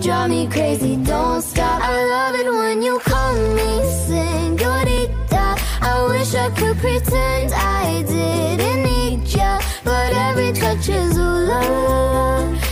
drive me crazy, don't stop. I love it when you call me señorita. I wish I could pretend I didn't need ya, but every touch is ooh la la la.